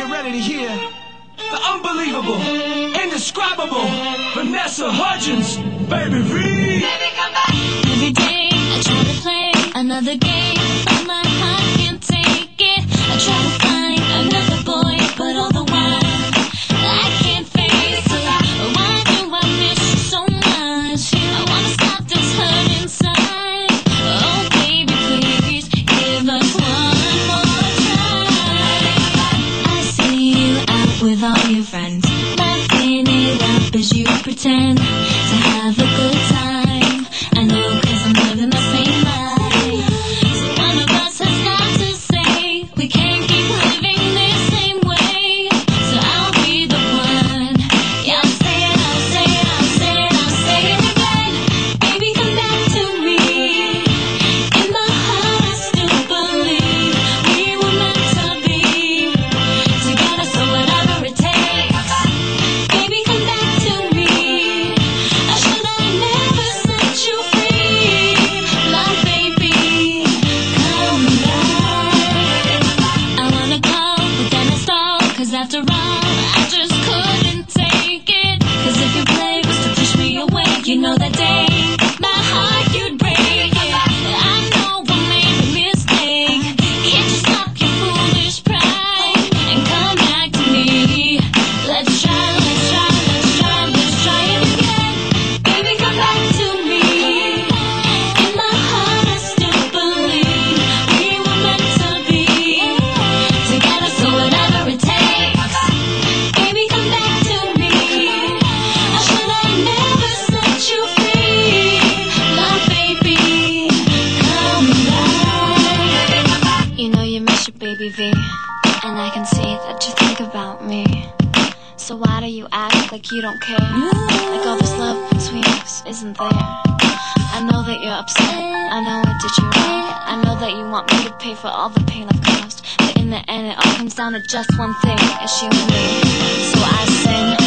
get ready to hear the unbelievable, indescribable Vanessa Hudgens, Baby V. Baby, come back. Every day I try to play another game, but my heart can't take it. I try to find another boy, but all the while I can't face it. Why do I miss you so much? I wanna stop this hurt inside. Oh baby, please give us one more try. I see you out with all your friends, laughing it up as you pretend to have a good time. I know 'cause I'm living the same life. So one of us has got to say we can't keep living this same way. So I'll be the one. Yeah, I'll say it, I'll say it, I'll say it, I'll say it again. Baby, come back to me. In my heart I still believe we were meant to be together, so whatever it takes. Baby, come back to me. I should have never set you free. My baby, come back. I wanna go, but then I stall, 'cause after all, I just couldn't take it. 'Cause if your play was to push me away, you know that day my heart you'd break it. I know I made a mistake. Can't you stop your foolish pride and come back to me? Let's try, let's try, let's try, let's try it again. Baby, come back to me. In my heart I still believe we were meant to be together, so whatever it takes. Baby, come back to me. I should have never set you free. My baby, come back. You know you miss your baby V, and I can see that you think about me. So why do you act like you don't care? Like all this love between us isn't there. I know that you're upset, I know I did you wrong. I know that you want me to pay for all the pain I've caused, but in the end it all comes down to just one thing, it's you and me. So I sing